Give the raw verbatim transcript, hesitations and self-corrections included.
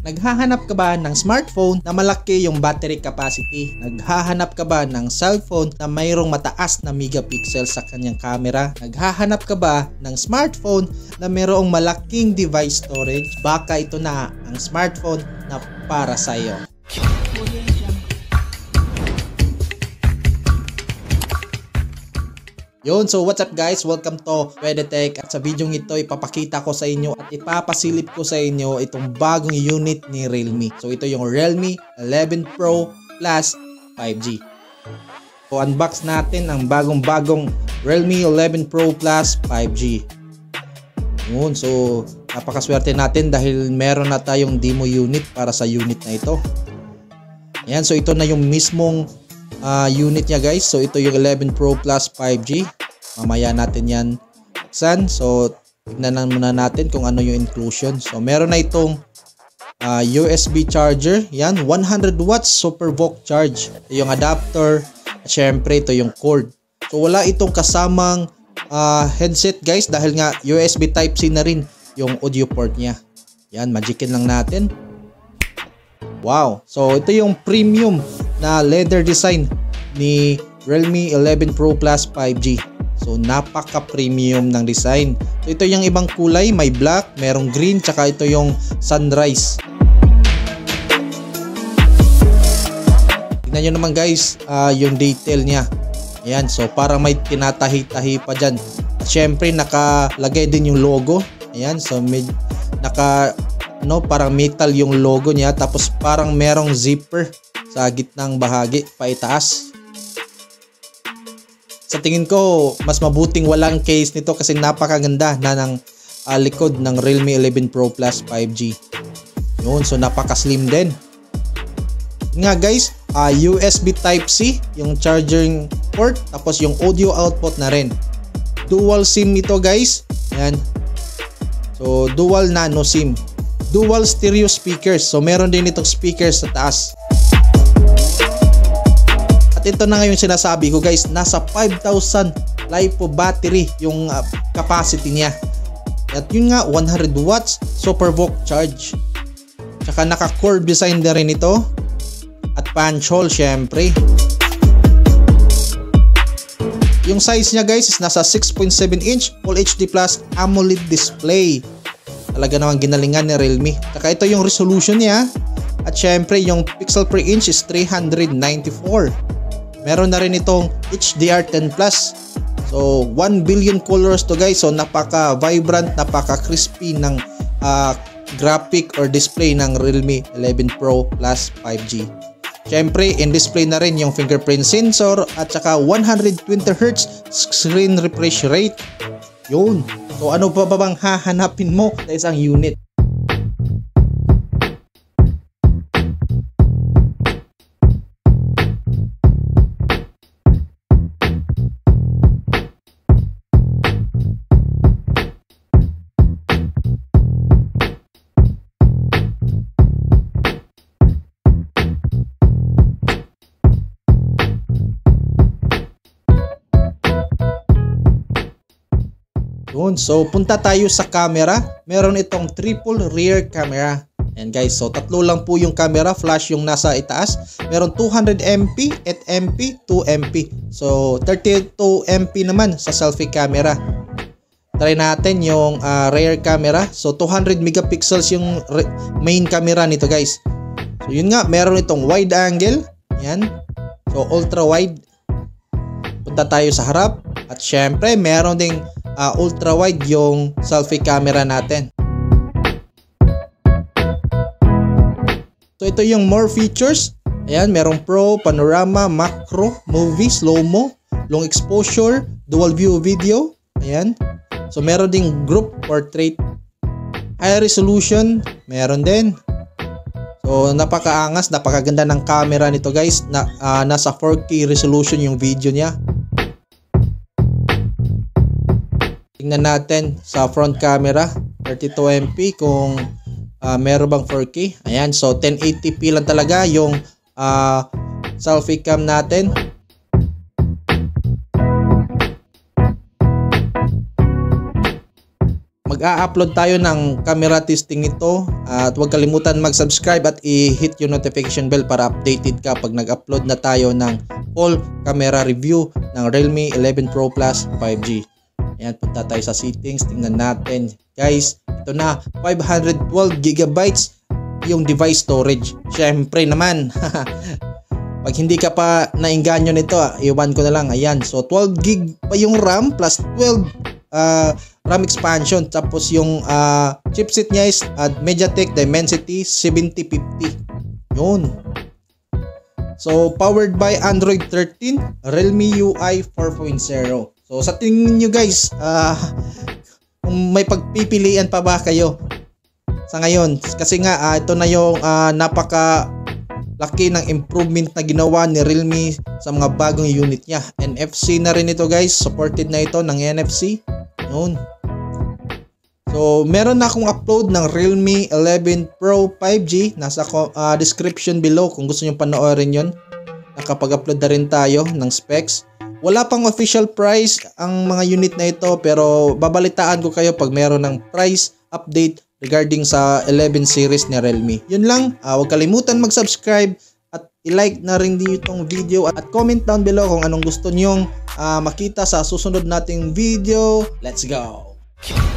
Naghahanap ka ba ng smartphone na malaki yung battery capacity? Naghahanap ka ba ng cellphone na mayroong mataas na megapixel sa kanyang camera? Naghahanap ka ba ng smartphone na mayroong malaking device storage? Baka ito na ang smartphone na para sa iyo. Yun, so what's up guys? Welcome to Pwede Tech, at sa video ito ipapakita ko sa inyo at ipapasilip ko sa inyo itong bagong unit ni Realme. So ito yung Realme eleven Pro Plus five G. So unbox natin ang bagong-bagong Realme eleven Pro Plus five G. Yun, so napakaswerte natin dahil meron na tayong demo unit para sa unit na ito. Ayan, so ito na yung mismong Uh, unit niya guys. So ito yung eleven Pro Plus five G. Mamaya natin yan buksan. So tignan muna natin kung ano yung inclusion. So meron na itong uh, U S B charger. Yan, one hundred watts super voc charge. Ito yung adapter. At syempre ito yung cord. So wala itong kasamang uh, headset guys dahil nga U S B Type C na rin yung audio port niya. Yan, magicin lang natin. Wow. So ito yung premium na leather design ni Realme eleven Pro Plus five G. So napaka premium ng design. So ito yung ibang kulay, may black, merong green, tsaka ito yung sunrise. Tignan nyo naman guys, uh, yung detail niya. Ayan, so parang may tinatahi-tahi pa dyan. At syempre nakalagay din yung logo. Ayan, so may naka no, parang metal yung logo niya, tapos parang merong zipper sa gitnang bahagi paitaas. Sa tingin ko mas mabuting walang case nito kasi napakaganda na ng uh, likod ng Realme eleven Pro Plus five G. Yun, so napaka-slim din. Nga guys, uh, U S B Type C yung charging port, tapos yung audio output na rin. Dual SIM ito guys. Ayan. So dual nano SIM. Dual stereo speakers. So meron din itong speakers sa taas. At ito na ngayon sinasabi ko guys, nasa five thousand lipo battery yung uh, capacity niya. At yun nga, one hundred watts super voc charge. Tsaka naka curve design na rin ito. At punch hole syempre. Yung size niya guys is nasa six point seven inch Full H D Plus AMOLED display. Talaga naman ginalingan ni Realme. Saka ito yung resolution niya. At syempre yung pixel per inch is three hundred ninety-four. Meron na rin itong H D R ten plus. So one billion colors to guys. So napaka vibrant, napaka crispy ng uh, graphic or display ng Realme eleven Pro Plus five G. Syempre in display na rin yung fingerprint sensor at saka one hundred twenty hertz screen refresh rate. Yun. So ano pa ba bang hahanapin mo sa isang unit? Yun, so punta tayo sa camera. Meron itong triple rear camera. And guys, so tatlo lang po yung camera, flash yung nasa itaas. Meron two hundred megapixel, eight megapixel, two megapixel. So thirty-two megapixel naman sa selfie camera. Try natin yung uh, rear camera. So two hundred megapixels yung main camera nito guys. So yun nga, meron itong wide angle. Yan. So ultra wide. Punta tayo sa harap. At syempre meron ding Uh, ultra wide yung selfie camera natin. So ito yung more features. Ayan, merong pro, panorama, macro, movie, slow-mo, long exposure, dual view video. Ayan. So meron ding group portrait. High resolution, meron din. So napakaangas, napakaganda ng camera nito guys. Na, uh, nasa four K resolution yung video niya. Tingnan natin sa front camera, thirty-two megapixel kung uh, meron bang four K. Ayan, so ten eighty p lang talaga yung uh, selfie cam natin. mag-a-upload tayo ng camera testing ito at huwag kalimutan mag-subscribe at i-hit yung notification bell para updated ka pag nag-upload na tayo ng full camera review ng Realme eleven Pro Plus five G. Ayan, punta tayo sa settings, tingnan natin. Guys, ito na, five hundred twelve gigabytes yung device storage. Syempre naman, pag hindi ka pa nainganyo nito, iwan ko na lang. Ayan, so twelve gig pa yung RAM plus twelve uh, RAM expansion. Tapos yung uh, chipset niya is uh, MediaTek Dimensity seventy fifty. Yun. So powered by Android thirteen, Realme U I four point oh. So sa tingin nyo guys, uh, kung may pagpipilian pa ba kayo sa ngayon? Kasi nga uh, ito na yung uh, napaka laki ng improvement na ginawa ni Realme sa mga bagong unit niya. N F C na rin ito guys, supported na ito ng N F C. Yun. So meron na akong upload ng Realme eleven Pro five G, nasa uh, description below kung gusto nyo panoorin yun. Nakapag-upload na rin tayo ng specs. Wala pang official price ang mga unit na ito, pero babalitaan ko kayo pag meron ng price update regarding sa eleven series ni Realme. Yun lang, uh, huwag kalimutan mag-subscribe at i-like na rin dito itong video at comment down below kung anong gusto nyong uh, makita sa susunod nating video. Let's go!